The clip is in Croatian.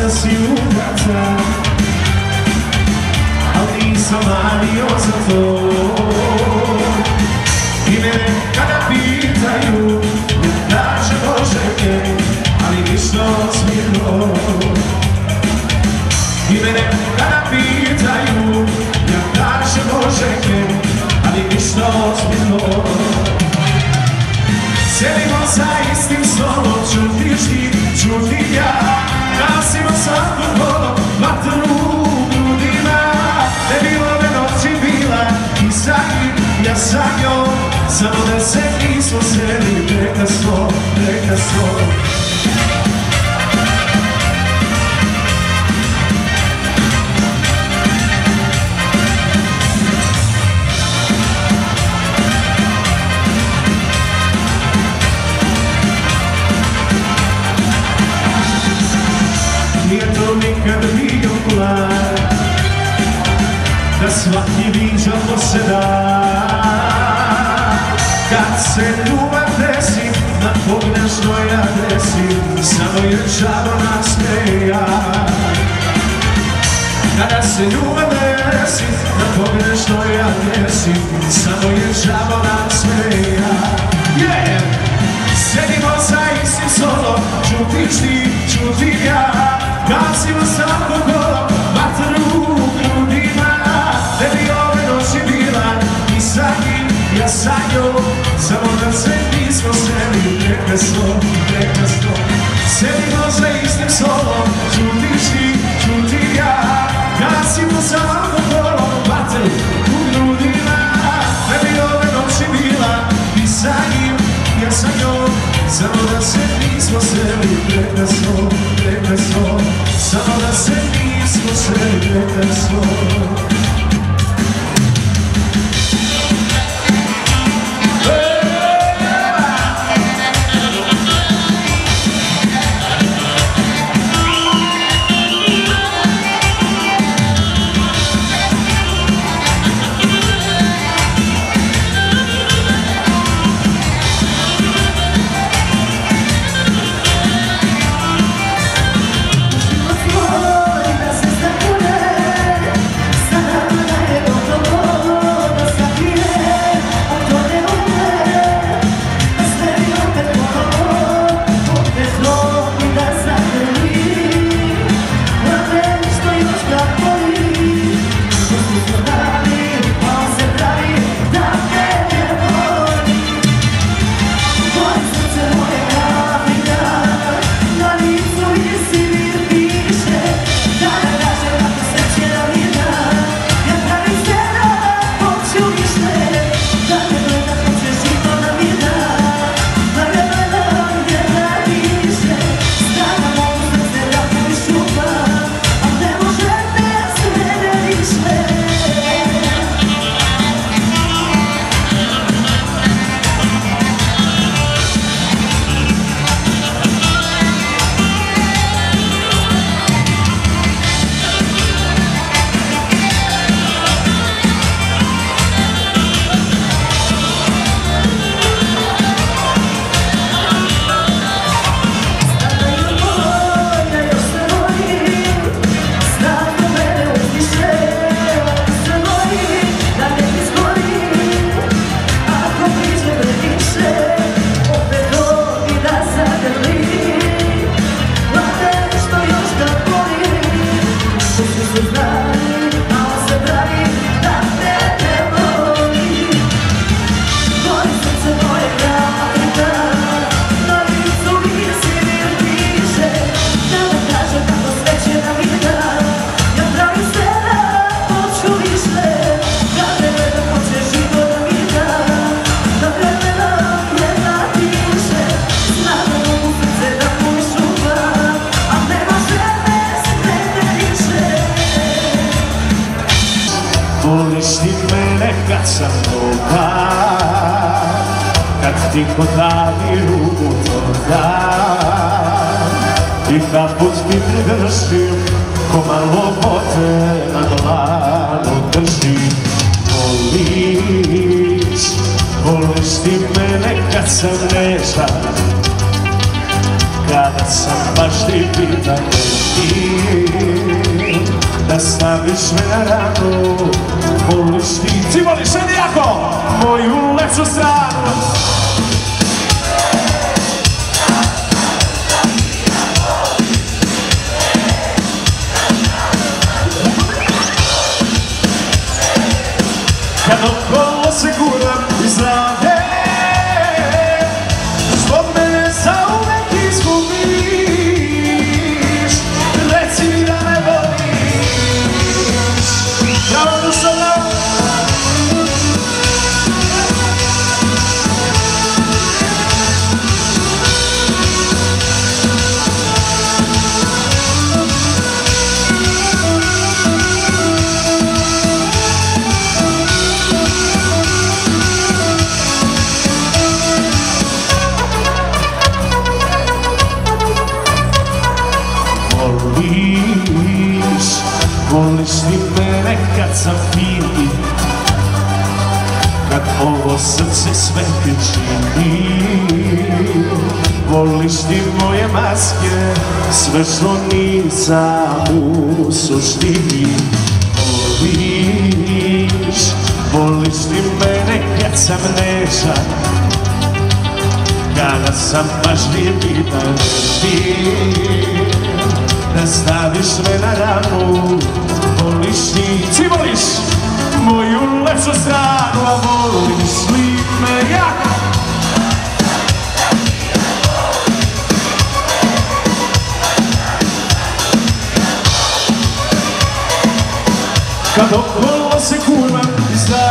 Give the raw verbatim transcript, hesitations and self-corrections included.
da si ugata, ali nisam mario za to. I mene kada pitaju, ja kažem Bože je, ali ništa smijelo. I mene kada pitaju, ja kažem Bože je, ali ništa smijelo. Sjedimo za istim stolom, čutiš ti, čutim ja, gasimo svaku kolo, vatru u grudima. Ne bilo me noći bila i sa njim, ja sa njom, samo da se nismo sreli, neka smo, neka smo. Nije to nikad bio plan, da svaki viđa poseda. Kad se ljubav desi, na pogrešnoj adresi, samo je žalo nasmeja. Kada se ljubav desi, na pogrešnoj adresi, samo je žalo nasmeja. Yeah! Sjedimo za istim stolom, čutiš ti, čutim ja, gasimo svako kolo, vatru u grudima. Ne bi ove noći bila i sa njim, ja sa njom, samo da se nismo sreli, neka smo, neka smo. Sjedimo za istim stolom, čutiš ti, čutim ja, gasimo svako kolo, vatru u grudima. Ne bi ove noći bila i sa njim, ja sa njom, samo da se nismo sreli, neka smo, neka smo. Samo da se nismo sreli, neka smo. Voliš ti mene kad sam dobar, kad ti ko davi ruku to dam, i kad put ti pridržim, ko malo vode na dlanu držim. Voliš, voliš ti mene kad sam nežan, kada sam baš ti pitan da staviš me na ranu, voliš ti, ti voliš meni jako moju lepšu stranu. Kad okolo se guram i zrade, zbog mene zauvek izgubiš, reci mi da me voliš, kao duša na voliš, voliš ti mene kad sam fin, kad ovo srce sve ti čini, voliš ti moje maske, sve što nisam u suštini. Voliš, voliš ti mene kad sam nežan, kada sam pažljiv i ti, da staviš me na ranu, voliš ti, ti voliš moju lepšu stranu, a voliš li me jako? Kad okolo se kurvam i znam